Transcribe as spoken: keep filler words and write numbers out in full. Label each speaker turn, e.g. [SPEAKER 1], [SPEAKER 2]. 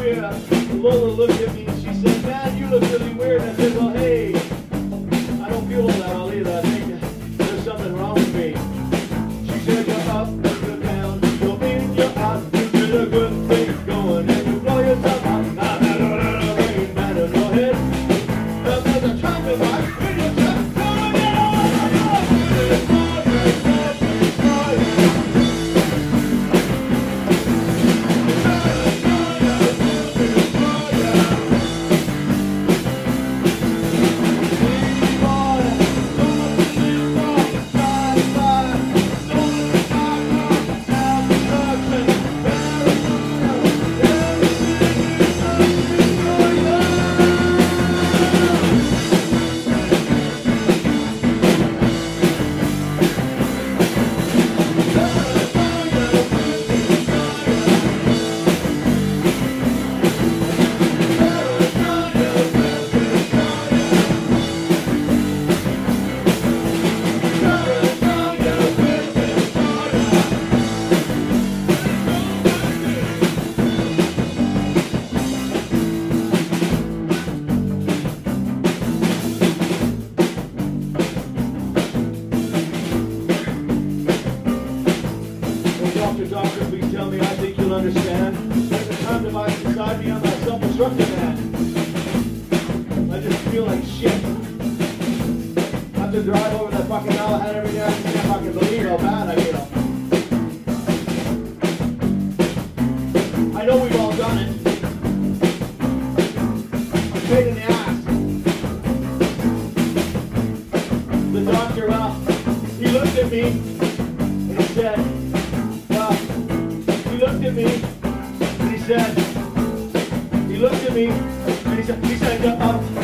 [SPEAKER 1] yeah. Lola looked at me and she said, man, you look really weird. And I said, well, hey, I don't feel all that well either. I think there's something wrong with me. She said, you're up and you're down, you're in, you're out, you get a good thing going, and you blow yourself out. I'm not a rain man in your head. There's a traffic light in your chest. Doctor, please tell me, I think you'll understand. There's a time device inside me, I'm a self-destructive man. I just feel like shit. I have to drive over that fucking Malahat every day. I can't fucking believe how bad I feel. I know we've all done it. I'm paid in the ass. The doctor, well, he looked at me and he said, He looked at me and he said, he looked at me and he said, he said, uh,